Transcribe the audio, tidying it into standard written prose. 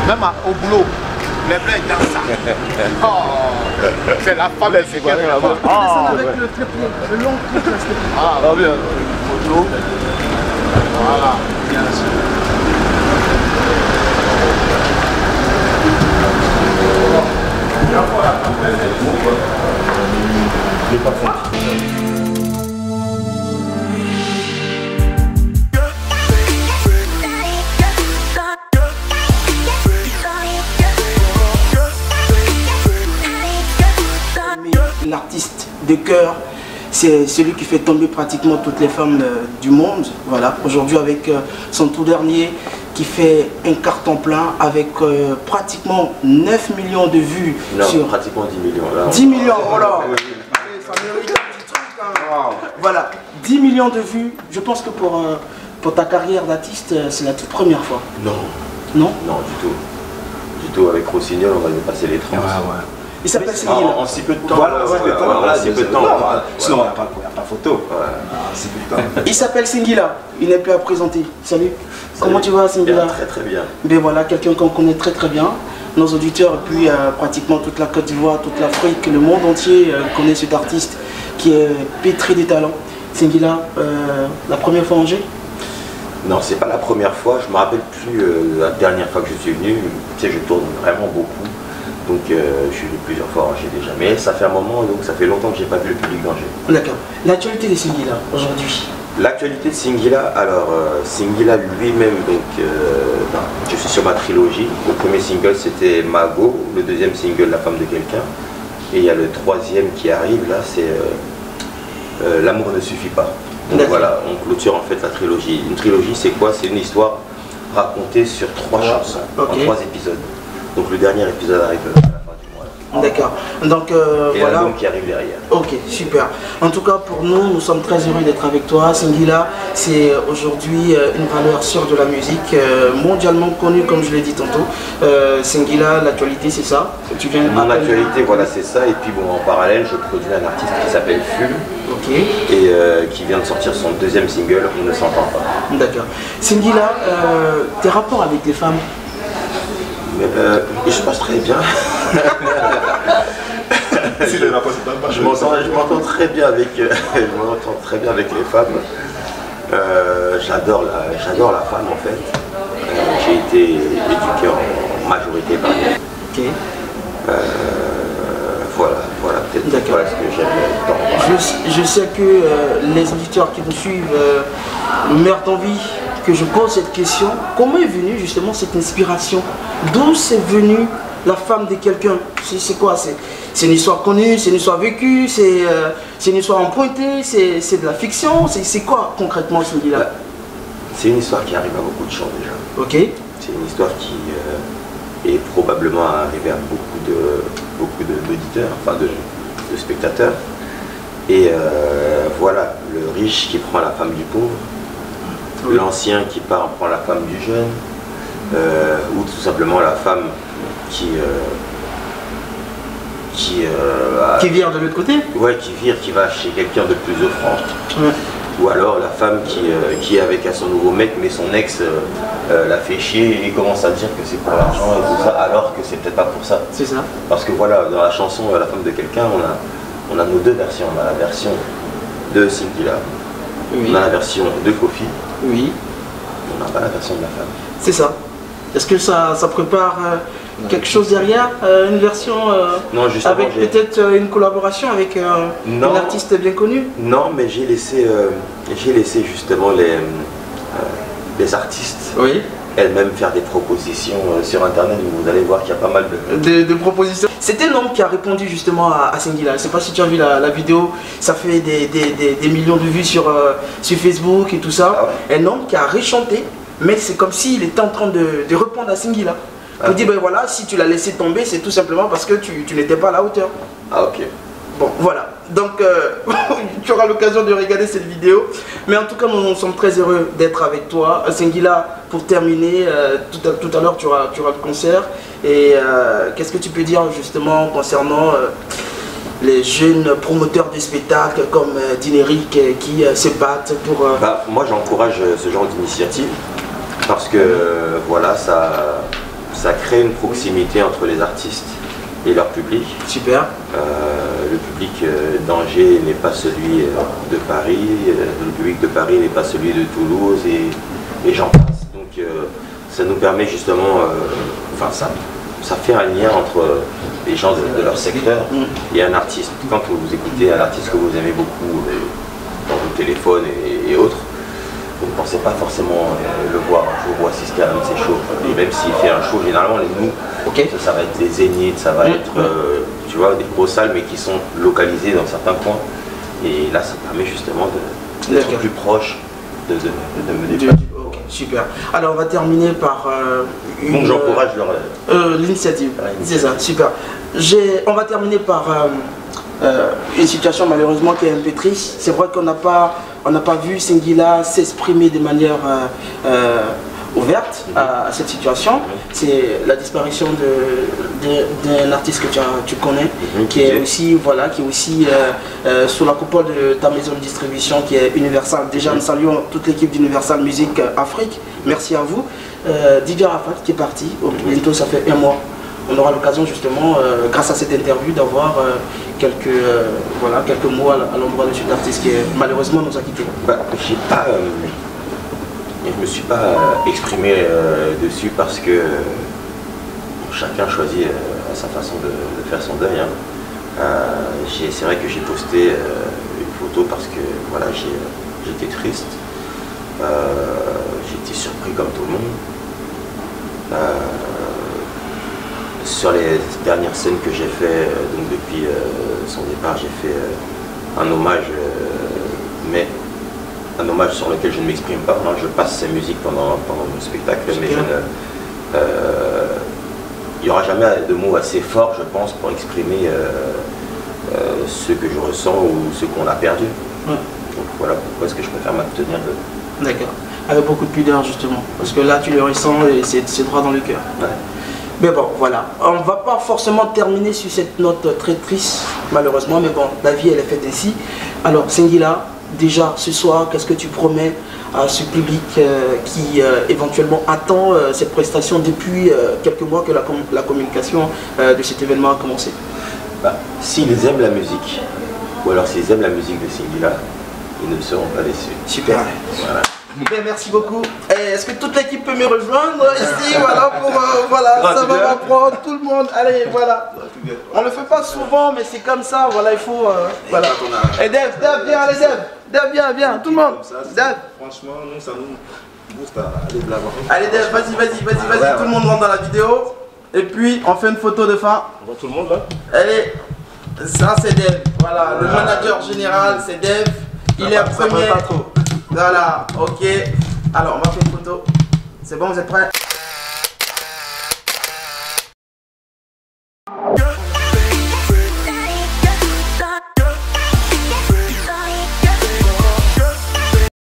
Même au boulot, les bleus dansent ça. Oh, c'est la femme de quelqu'un là-bas. Avec le long truc là, s'il te plaît. Ah, bien. Photo. Voilà. Bien sûr. L'artiste de cœur, c'est celui qui fait tomber pratiquement toutes les femmes du monde. Voilà, aujourd'hui avec son tout dernier qui fait un carton plein avec pratiquement 9 millions de vues. Non, sur pratiquement 10 millions. Là, 10 millions, voilà. Ça mérite un petit truc, hein. Voilà, 10 millions de vues. Je pense que pour ta carrière d'artiste, c'est la toute première fois. Non. Non? Non, du tout. Du tout, avec Rossignol, on va dépasser les 30. Il s'appelle Singila. En si peu de temps. Voilà, en si peu de temps. Sinon, il n'y a pas photo. Il s'appelle Singila. Il n'est plus à présenter. Salut. Comment tu vas, Singila? Très très bien. Ben voilà, quelqu'un qu'on connaît très très bien. Nos auditeurs, et puis pratiquement toute la Côte d'Ivoire, toute l'Afrique, le monde entier connaît cet artiste qui est pétri de talent. Singila, la première fois en Angers? Non, c'est pas la première fois. Je me rappelle plus la dernière fois que je suis venu. Tu sais, je tourne vraiment beaucoup. Donc je suis venu plusieurs fois à Angers déjà. Mais ça fait un moment, donc ça fait longtemps que j'ai pas vu le public d'Angers. D'accord. L'actualité de Singila aujourd'hui? L'actualité de Singila, alors Singila lui-même, donc je suis sur ma trilogie. Le premier single c'était Mago, le deuxième single La femme de quelqu'un. Et il y a le troisième qui arrive là, c'est L'amour ne suffit pas. Donc voilà, on clôture en fait la trilogie. Une trilogie c'est quoi? C'est une histoire racontée sur 3 chansons, en 3 épisodes. Donc le dernier épisode arrive à la fin du mois. D'accord. Donc et voilà. l'album qui arrive derrière. Ok, super. En tout cas, pour nous, nous sommes très heureux d'être avec toi. Singila, c'est aujourd'hui une valeur sûre de la musique, mondialement connue, comme je l'ai dit tantôt. Singila, l'actualité, c'est ça. Tu viens Mon actualité, voilà, c'est ça. Et puis bon, en parallèle, je produis un artiste qui s'appelle Ful. Ok. Et qui vient de sortir son deuxième single, On ne s'entend pas. D'accord. Singila, tes rapports avec les femmes? Je passe très bien. Je m'entends très bien avec les femmes. J'adore la femme en fait. J'ai été éduqué en majorité par elle. Ok. Voilà peut-être voilà ce que j'aime. Je sais que les auditeurs qui nous suivent meurent d'envie que je pose cette question. Comment est venue justement cette inspiration? D'où c'est venu La femme de quelqu'un? C'est quoi? C'est une histoire connue, c'est une histoire vécue, c'est une histoire empruntée, c'est de la fiction? C'est quoi concrètement, Singila? C'est une histoire qui arrive à beaucoup de gens déjà. Ok. C'est une histoire qui est probablement arrivée à beaucoup d'auditeurs, enfin de spectateurs. Et voilà, le riche qui prend la femme du pauvre, l'ancien qui prend la femme du jeune, ou tout simplement la femme qui vire de l'autre côté? Ouais, qui va chez quelqu'un de plus offrant. Ouais. Ou alors la femme qui est avec son nouveau mec, mais son ex la fait chier et commence à dire que c'est pour l'argent et tout ça, alors que c'est peut-être pas pour ça. C'est ça. Parce que voilà, dans la chanson La femme de quelqu'un, on a nos deux versions. On a la version de Singila, on a la version de Kofi, oui. On n'a pas la version de la femme. C'est ça. Est-ce que ça prépare quelque chose derrière, une version non, justement, avec peut-être une collaboration avec un artiste bien connu? Non, mais j'ai laissé justement les artistes elles-mêmes faire des propositions sur internet. Vous allez voir qu'il y a pas mal de propositions. C'était un homme qui a répondu justement à Singila. Je ne sais pas si tu as vu la vidéo, ça fait des millions de vues sur Facebook et tout ça. Ah ouais. Un homme qui a réchanté, mais c'est comme s'il était en train de répondre à Singila. Pour dire, ben voilà, si tu l'as laissé tomber, c'est tout simplement parce que tu n'étais pas à la hauteur. Ah ok. Bon, voilà. Donc, tu auras l'occasion de regarder cette vidéo. Mais en tout cas, nous sommes très heureux d'être avec toi. Singila, pour terminer, tout à l'heure, tu auras le concert. Et qu'est-ce que tu peux dire justement concernant les jeunes promoteurs de spectacles comme Dineric qui se battent pour... Moi, j'encourage ce genre d'initiative parce que voilà, ça ça crée une proximité entre les artistes et leur public. Super. Le public d'Angers n'est pas celui de Paris, le public de Paris n'est pas celui de Toulouse et j'en passe. Donc ça nous permet justement, ça fait un lien entre les gens de leur secteur et un artiste. Quand vous écoutez un artiste que vous aimez beaucoup dans vos téléphones et autres, vous ne pensez pas forcément le voir un jour ou assister à un de ses shows. Et même s'il fait un show, généralement, ça va être les Zéniths, ça va être tu vois, des grosses salles, mais qui sont localisées dans certains points. Et là, ça permet justement d'être plus proche de me déplacer. Super. Alors, on va terminer par donc, j'encourage l'initiative. C'est ça, super. On va terminer par une situation malheureusement qui est un peu triste. C'est vrai qu'on n'a pas vu Singila s'exprimer de manière ouverte à cette situation. C'est la disparition d'un artiste que tu connais, qui est aussi, sous la coupole de ta maison de distribution qui est Universal. Déjà, nous saluons toute l'équipe d'Universal Music Afrique. Merci à vous. Didier Arafat qui est parti. Bientôt, ça fait un mois. On aura l'occasion justement, grâce à cette interview, d'avoir quelques mots à l'endroit de cet artiste qui malheureusement nous a quittés. Je ne me suis pas exprimé dessus parce que chacun choisit à sa façon de faire son deuil. C'est vrai que j'ai posté une photo parce que voilà, j'étais triste, j'étais surpris comme tout le monde. Sur les dernières scènes que j'ai fait, donc depuis son départ, j'ai fait un hommage, mais un hommage sur lequel je ne m'exprime pas. Je passe ses musiques pendant mon spectacle, mais il n'y aura jamais de mots assez forts, je pense, pour exprimer ce que je ressens ou ce qu'on a perdu. Donc voilà pourquoi est-ce que je préfère m'abstenir de... D'accord. Avec beaucoup de pudeur justement, parce que là tu le ressens et c'est droit dans le cœur. Ouais. Mais bon, voilà. On ne va pas forcément terminer sur cette note très triste, malheureusement, mais bon, la vie elle est faite ainsi. Alors, Singila, déjà ce soir, qu'est-ce que tu promets à ce public qui éventuellement attend cette prestation depuis quelques mois que la communication de cet événement a commencé? S'ils aiment la musique, ou alors s'ils aiment la musique de Singila, ils ne seront pas déçus. Super. Voilà. Bien, merci beaucoup. Est-ce que toute l'équipe peut me rejoindre ici, voilà, pour ça va m'apprendre tout le monde. Allez, voilà. On le fait pas souvent, mais c'est comme ça, voilà, il faut, voilà. Et Dev, viens, allez Dev, viens, tout le monde. Dev. Franchement, nous, ça nous booste à aller de l'avant. Allez Dev, vas-y, tout le monde rentre dans la vidéo. Et puis, on fait une photo de fin. On voit tout le monde là. Allez, ça c'est Dev, voilà, le manager général, c'est Dev. Il est premier. Voilà, ok. Alors, on va faire une photo. C'est bon, vous êtes prêts?